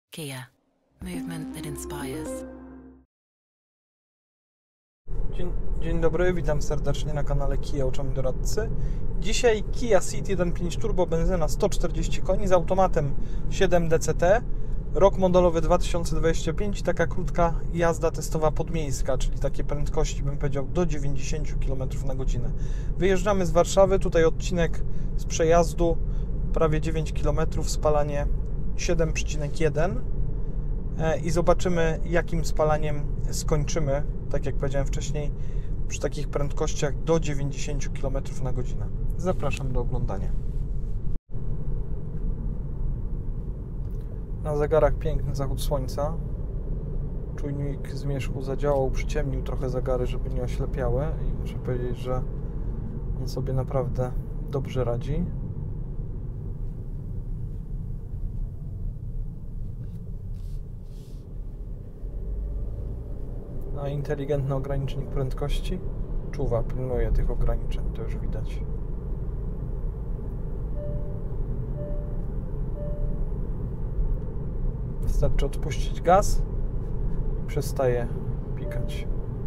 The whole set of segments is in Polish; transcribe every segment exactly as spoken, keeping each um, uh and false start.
Kia. Movement that inspires. Dzień, dzień dobry, witam serdecznie na kanale Kia Uczony Doradcy. Dzisiaj Kia Ceed jeden przecinek pięć turbo, benzyna sto czterdzieści koni z automatem siedem D C T, rok modelowy dwa tysiące dwudziesty piąty, taka krótka jazda testowa podmiejska, czyli takie prędkości, bym powiedział, do dziewięćdziesiąt kilometrów na godzinę. Wyjeżdżamy z Warszawy, tutaj odcinek z przejazdu prawie dziewięć kilometrów, spalanie siedem przecinek jeden i zobaczymy, jakim spalaniem skończymy, tak jak powiedziałem wcześniej, przy takich prędkościach do dziewięćdziesiąt kilometrów na godzinę. Zapraszam do oglądania. Na zegarach piękny zachód słońca. Czujnik zmierzchu zadziałał, przyciemnił trochę zegary, żeby nie oślepiały i muszę powiedzieć, że on sobie naprawdę dobrze radzi. A inteligentny ogranicznik prędkości czuwa, pilnuje tych ograniczeń, to już widać. Wystarczy odpuścić gaz i przestaje pikać.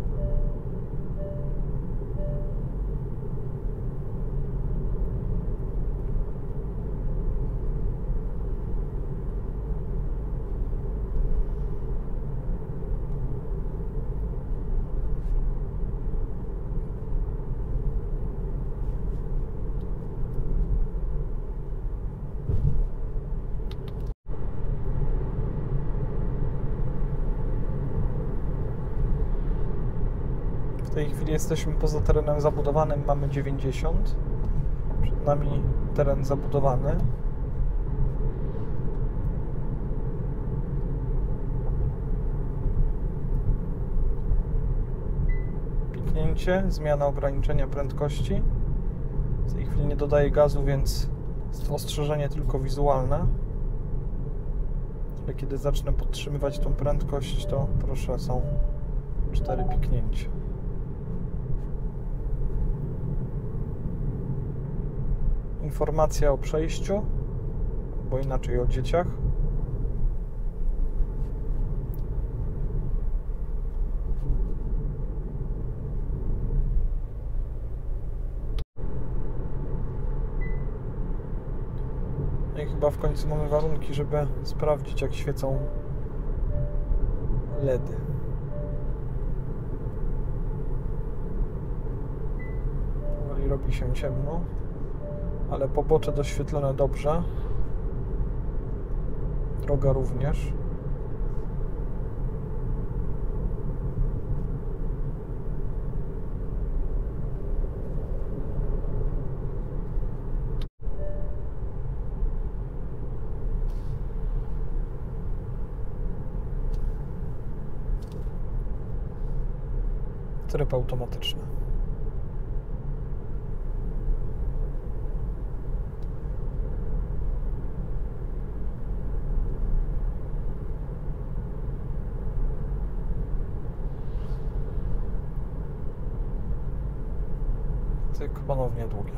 W tej chwili jesteśmy poza terenem zabudowanym, mamy dziewięćdziesiąt. Przed nami teren zabudowany. Piknięcie, zmiana ograniczenia prędkości. W tej chwili nie dodaję gazu, więc jest to ostrzeżenie tylko wizualne. Ale kiedy zacznę podtrzymywać tą prędkość, to proszę, są cztery piknięcia. Informacja o przejściu, bo inaczej o dzieciach. No i chyba w końcu mamy warunki, żeby sprawdzić, jak świecą L E D y. Powoli robi się ciemno, ale pobocze doświetlone dobrze, droga również. Tryb automatyczny. Cyk, ponownie długie.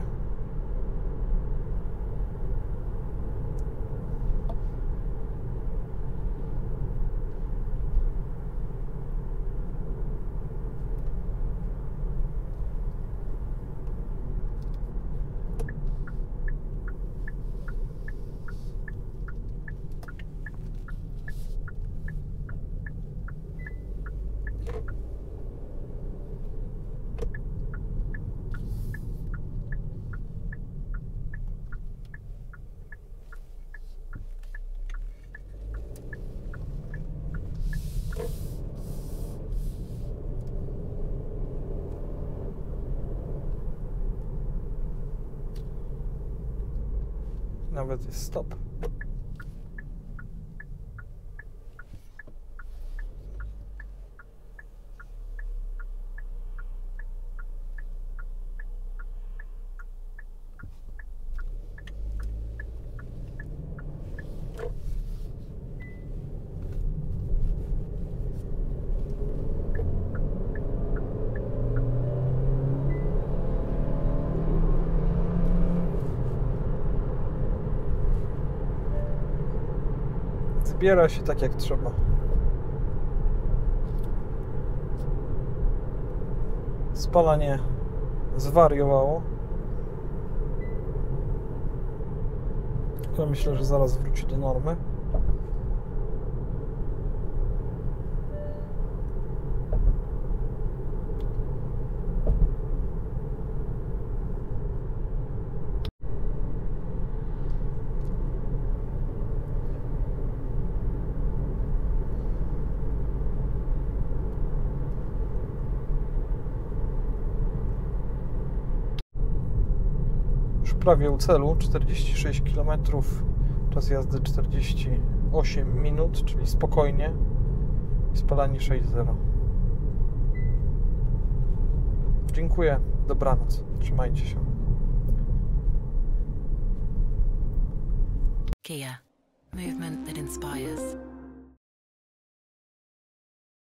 Nawet jest stop. zbiera się tak jak trzeba. Spalanie zwariowało. Ale myślę, że zaraz wróci do normy. Prawie u celu, czterdzieści sześć kilometrów, czas jazdy czterdzieści osiem minut, czyli spokojnie, spalanie sześć zero. Dziękuję, dobranoc, trzymajcie się. Kia. Movement that inspires.